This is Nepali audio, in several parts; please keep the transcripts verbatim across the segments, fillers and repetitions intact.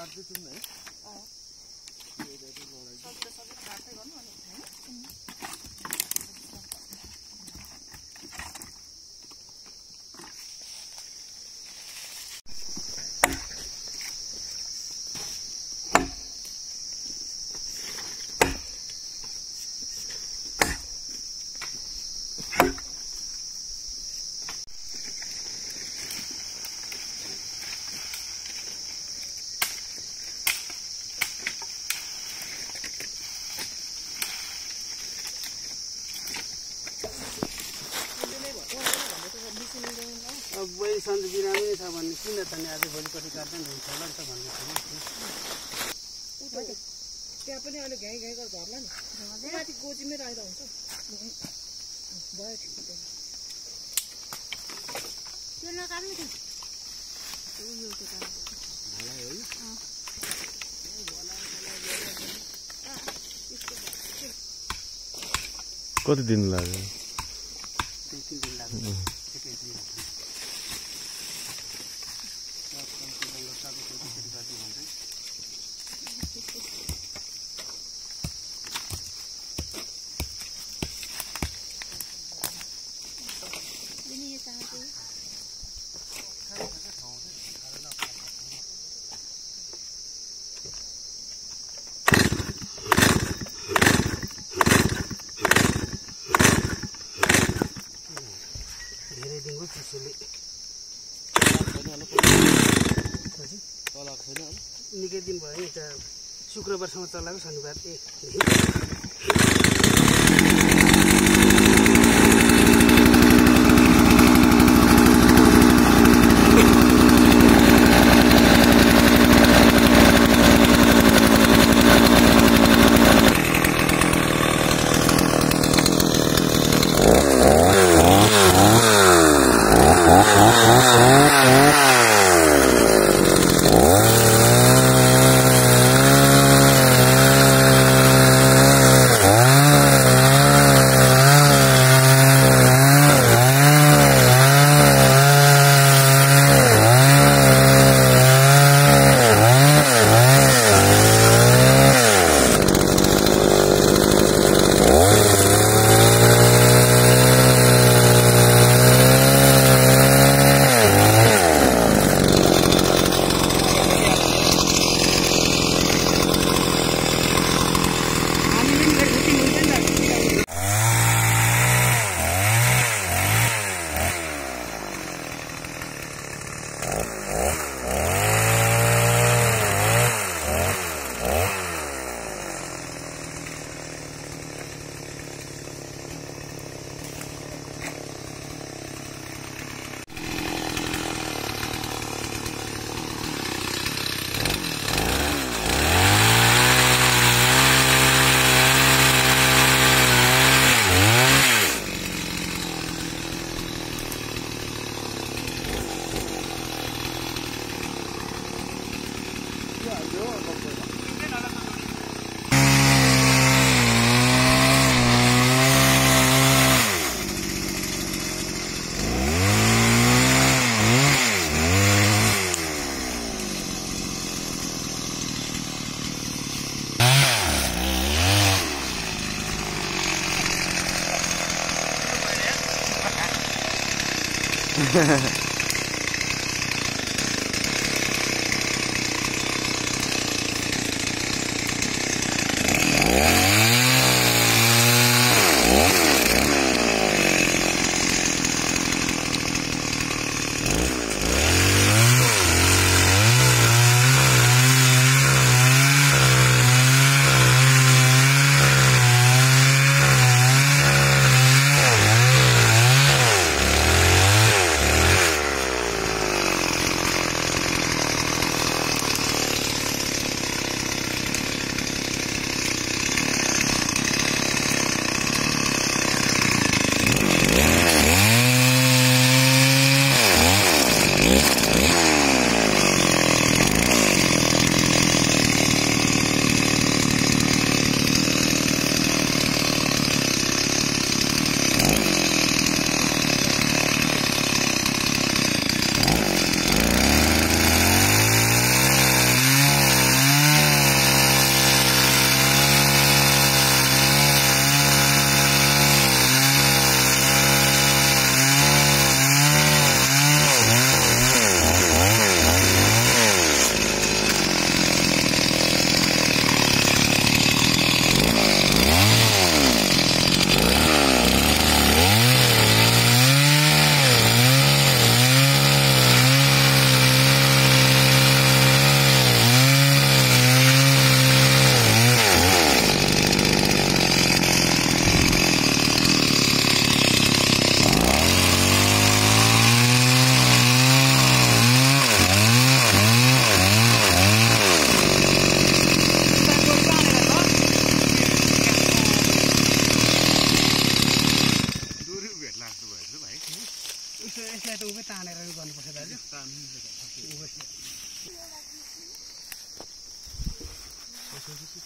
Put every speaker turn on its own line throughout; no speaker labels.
काट्दै छौँ है
अँ सजिलो सजिलो काट्दै गर्नु अनि हैन
वही सन्चो बिरामी नै छ भन्ने किन त नि आज भोलिपट्टि काट्दै हुन्छ होला नि त भन्ने
त्यहाँ पनि अहिले घाइ घाइ गरेर झर्ला नि माथि गोजीमै राख्दा हुन्छ भयो ठिक
त्यो नकाट्नु थियो उयो त्यो
कति दिन लाग्यो
दुई तिन दिन लाग्यो निकै दिन भयो नि त शुक्रबारसम्म चलाएको शनिबार ए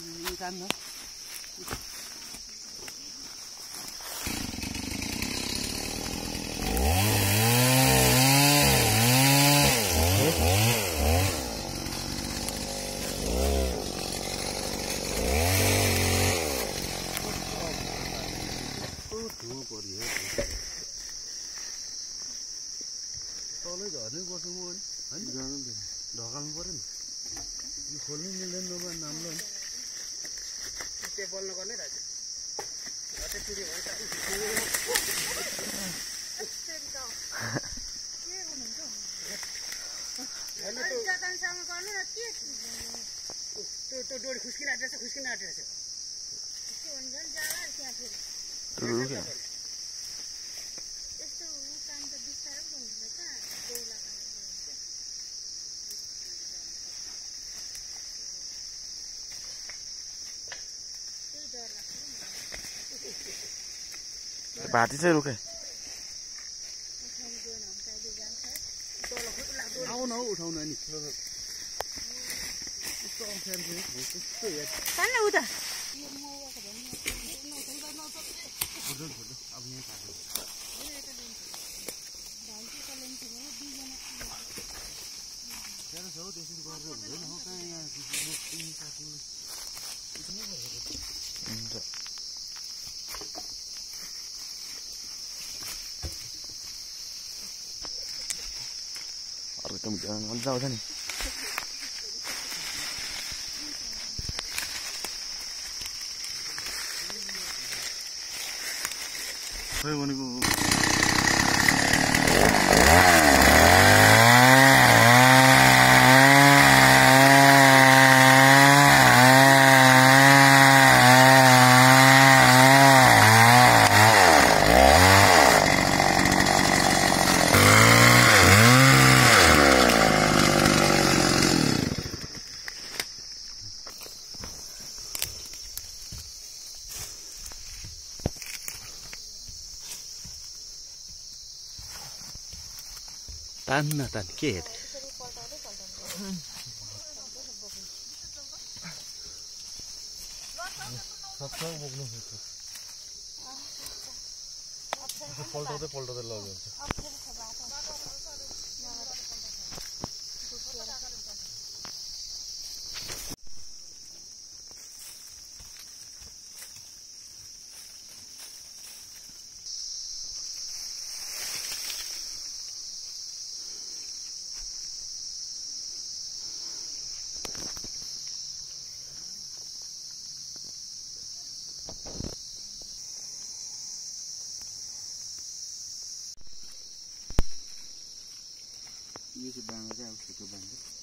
काम न तलै झर्नै पर्छ म होइन जानु ढकाल्नु पर्यो नि यो खोल्नु मिल्दैन नभए नाम्लो नि टेबल नगर्ने रहेछ झट्टै चुरी भयो त्यो डोरी खुस्किन आँटेछ खुस्किन आँटेछ
भाती चाहिँ रुके
आऊ न उठाउन नि
उता
अब यहाँ काट्नु त्यसो छ त्यसरी गरेर हुँदैन हो कहाँ यहाँ काट्नु
हुन्छ अर्को त मजा आउँछ नि खै भनेको तान्न तान के हेरे
पल्टाउँदै पल्टाउँदै लग्यो
यो चाहिँ बाँगा चाहिँ अब छिटो बाँध्छ